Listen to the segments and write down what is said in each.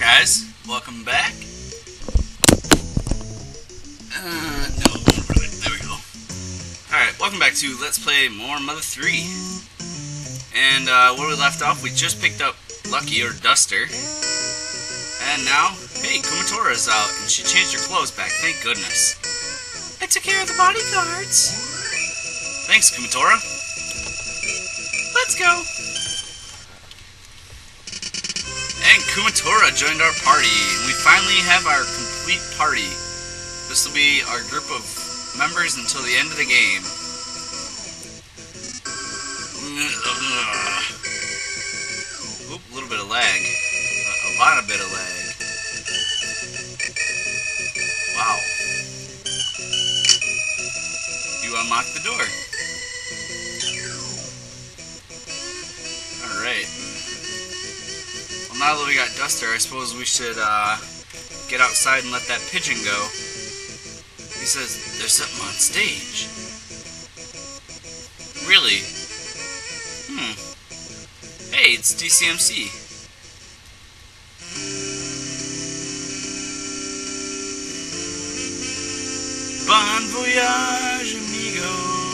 guys, welcome back. No, right, there we go. Alright, welcome back to Let's Play More Mother 3. And where we left off, we just picked up Lucky, or Duster. And now, hey, Kumatora's out, and she changed her clothes back, thank goodness. I took care of the bodyguards. Thanks, Kumatora. Let's go. And Kumatora joined our party, and we finally have our complete party. This will be our group of members until the end of the game. Oop, a little bit of lag. A lot of bit of lag. Wow. You unlocked the door. Alright. Well, now that we got Duster, I suppose we should get outside and let that pigeon go. He says there's something on stage. Really? Hey, it's DCMC. Bon voyage, amigo.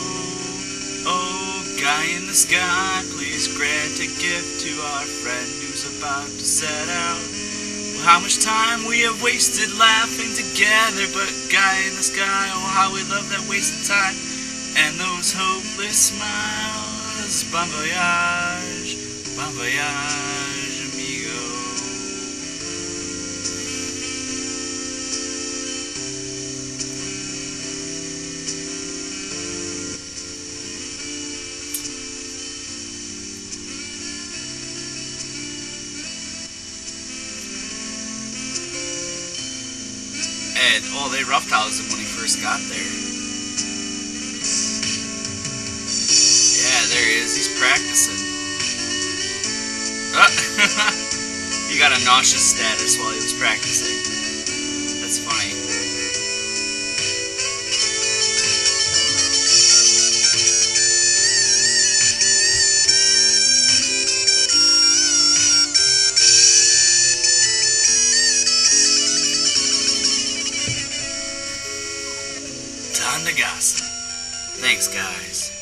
Oh, guy in the sky, please grant a gift to our friend who's about to set out. Well, how much time we have wasted laughing together, but guy in the sky, oh, how we love that wasted time and those hopeless smiles. Bon voyage, amigo. And, oh, they roughhoused him when he first got there. Yeah, there he is. He's practicing. He got a nauseous status while he was practicing. That's funny. Time to gossip. Thanks, guys.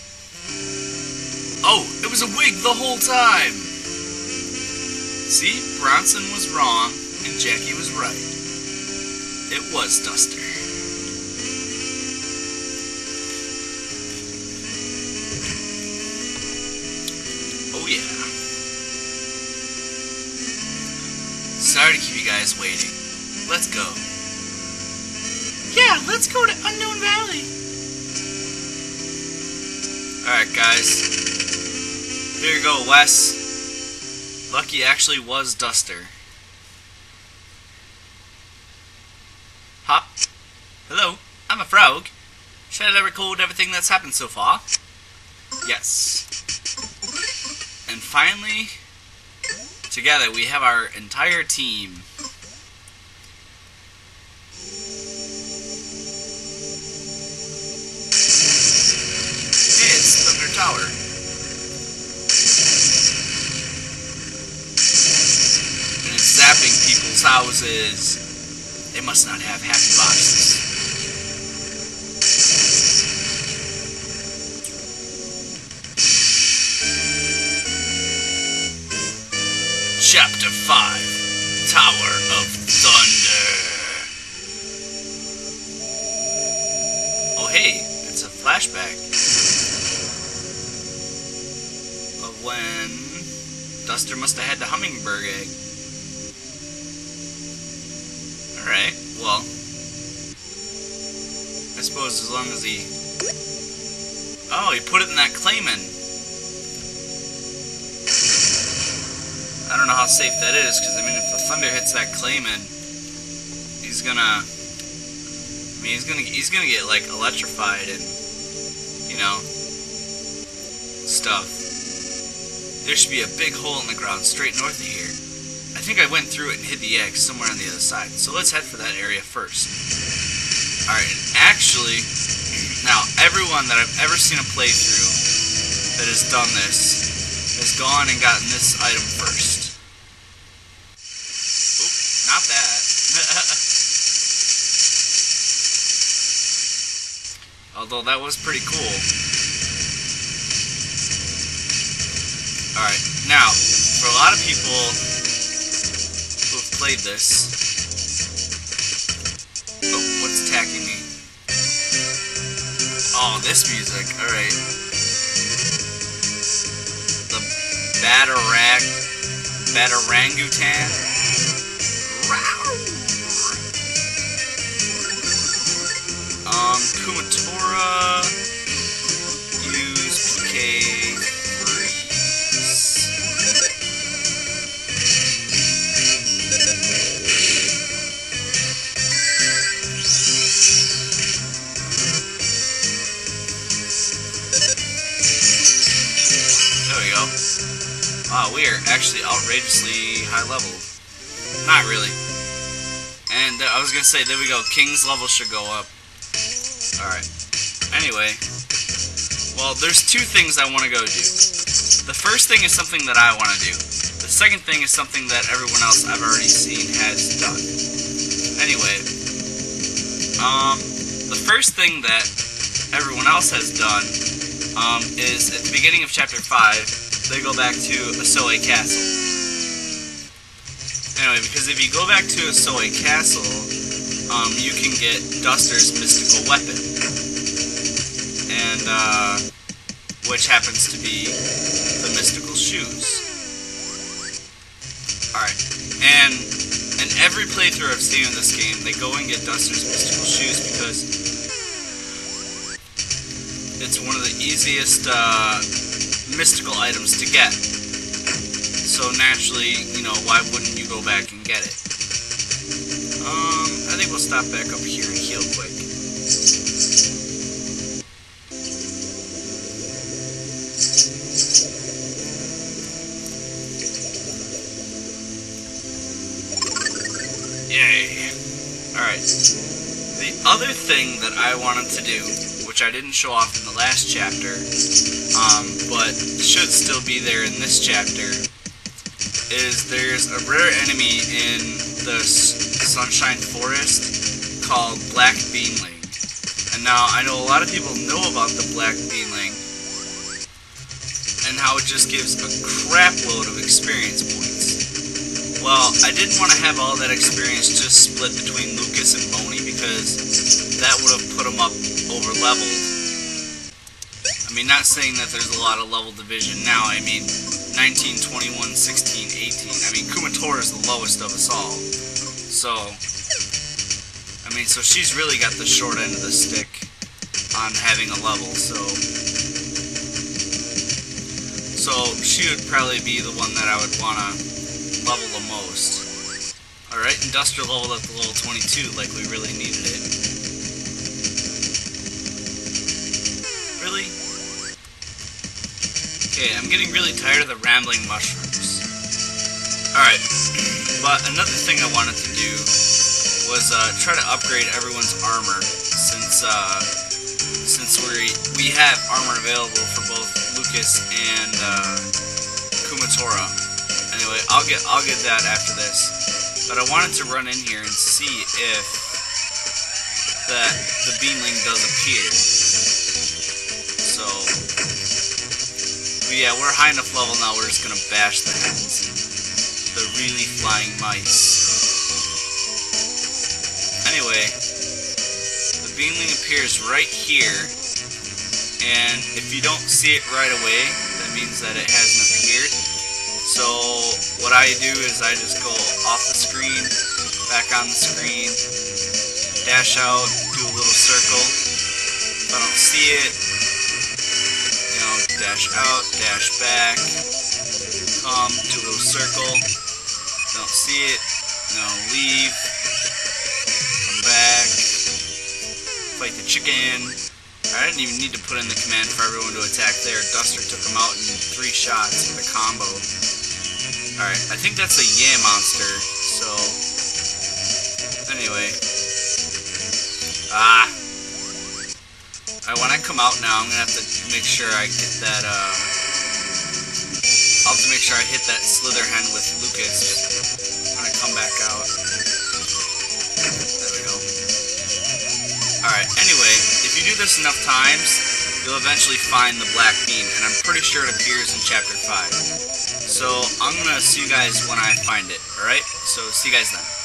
Oh, it was a wig the whole time! See, Bronson was wrong, and Jackie was right. It was Duster. Oh yeah. Sorry to keep you guys waiting. Let's go. Yeah, let's go to Unknown Valley. Alright, guys. Here you go, Wes. Lucky actually was Duster. Hop. Hello, I'm a frog. Should I record everything that's happened so far? Yes. And finally, together we have our entire team. Hey, it's Thunder Tower. Zapping people's houses. They must not have happy boxes. Chapter 5, Tower of Thunder. Oh hey, it's a flashback of when Duster must have had the Hummingbird Egg. Alright, well, I suppose as long as he... Oh, he put it in that Clayman. I don't know how safe that is, because, I mean, if the thunder hits that Clayman, he's gonna... I mean, he's gonna get, like, electrified and, you know, stuff. There should be a big hole in the ground straight north of here. I think I went through it and hid the egg somewhere on the other side, so let's head for that area first. Alright, actually, now, everyone that I've ever seen a playthrough that has done this has gone and gotten this item first. Oop. Although that was pretty cool. Alright, now, for a lot of people who have played this... Oh, what's attacking me? Oh, this music, alright. The Batarangutan. Kumatora, use PK freeze. There we go. Wow, we are actually outrageously high level. Not really. And I was gonna say, there we go, King's level should go up. Alright. Anyway. Well, there's two things I want to go do. The first thing is something that I want to do. The second thing is something that everyone else I've already seen has done. Anyway. The first thing that everyone else has done is at the beginning of Chapter 5, they go back to Asoe Castle. Anyway, because if you go back to Asoe Castle, you can get Duster's mystical weapon, and which happens to be the mystical shoes. Alright, and in every playthrough I've seen in this game, they go and get Duster's mystical shoes because it's one of the easiest mystical items to get. So naturally, you know, why wouldn't you go back and get it? I think we'll stop back up here and heal quick. Yay. Alright. The other thing that I wanted to do, which I didn't show off in the last chapter, but should still be there in this chapter, is there's a rare enemy in the Sunshine Forest called Black Beanling. And now, I know a lot of people know about the Black Beanling and how it just gives a crap load of experience points. Well, I didn't want to have all that experience just split between Lucas and Moni because that would have put them up over leveled. I mean, not saying that there's a lot of level division now. I mean, 19, 21, 16, 18. I mean, Kumatora is the lowest of us all. So, I mean, so she's really got the short end of the stick on having a level, so she would probably be the one that I would want to level the most. Alright, and Duster leveled up to level 22 like we really needed it. Really? Okay, I'm getting really tired of the rambling mushrooms. Alright, but another thing I wanted to do was try to upgrade everyone's armor, since we have armor available for both Lucas and Kumatora. Anyway, I'll get that after this. But I wanted to run in here and see if the Beanling does appear. So, yeah, we're high enough level now. We're just gonna bash the heads. The really flying mice. Anyway, the Beanling appears right here, and if you don't see it right away, that means that it hasn't appeared. So what I do is I just go off the screen, back on the screen, dash out, do a little circle. If I don't see it, you know, dash out, dash back, come, do a little circle. Don't see it, you know, leave, come back, fight the chicken. I didn't even need to put in the command for everyone to attack there. Duster took them out in 3 shots with a combo. Alright, I think that's a yeah monster, so anyway. Alright, when I come out now, I'm gonna have to make sure I get that, I'll have to make sure I hit that Slither Hen with Lucas when I come back out. There we go. Alright, anyway, if If you do this enough times, you'll eventually find the black bean, and I'm pretty sure it appears in Chapter 5. So I'm going to see you guys when I find it, alright? So see you guys then.